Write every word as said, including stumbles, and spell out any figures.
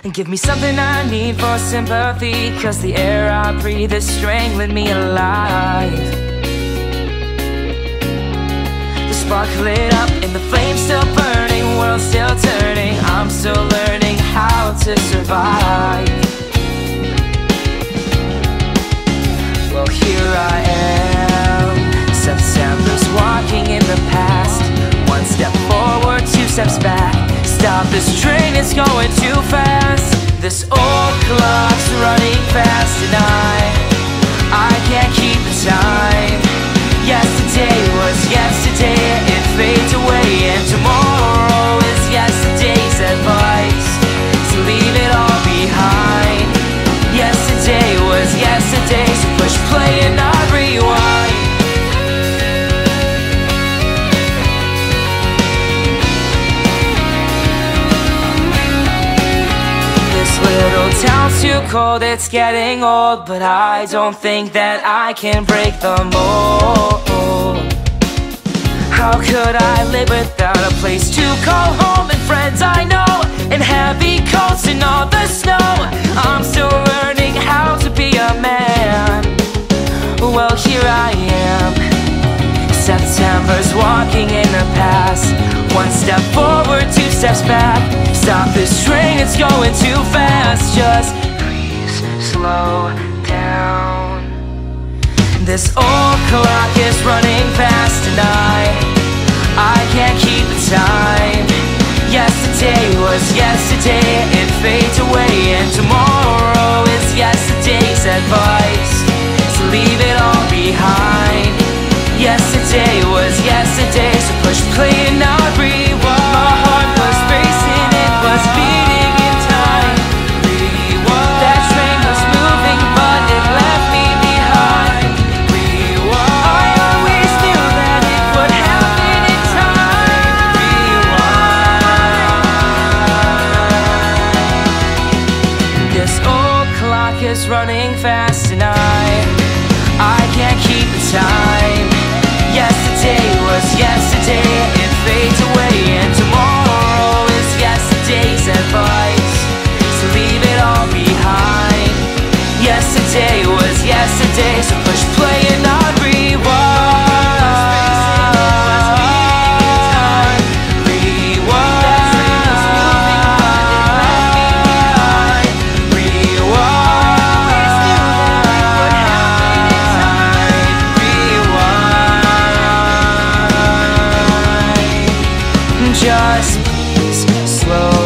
And give me something I need for sympathy, 'cause the air I breathe is strangling me alive. The spark lit up and the flame still burning, world still turning, I'm still learning how to survive. Well, here I am, September's walking in the past. One step forward, two steps back. Stop, this train is going too fast. This old clock's running fast and I I can't keep the time. Yesterday was yesterday, it fades away, and tomorrow is yesterday's advice, so leave it all behind. Yesterday was yesterday, so push play and not rewind. Little town's too cold, it's getting old, but I don't think that I can break the mold. How could I live without a place to call home and friends I know, and heavy coats and all the snow? I'm still learning how to be a man. Well, here I am, September's walking in the past. One step forward, two steps back. Stop this train, it's going too fast. Just please slow down. This old clock is running fast and I I can't keep the time. Yesterday was yesterday, it fades away, and tomorrow is yesterday's advice, so leave it all behind. Yesterday was yesterday, so push play and not rewind. My heart was racing, it was beating in time. Rewind. That train was moving, but it left me behind. Rewind. I always knew that it would happen in time. Rewind. This old clock is running fast and I I can't keep the time. Yesterday was yesterday, it fades away, and tomorrow is yesterday's advice, so leave it all behind. Yesterday was yesterday, so push play and not rewind. Just please slow